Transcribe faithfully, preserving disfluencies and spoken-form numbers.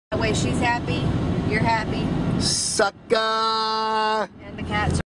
That way she's happy, you're happy, Sucker! and the cats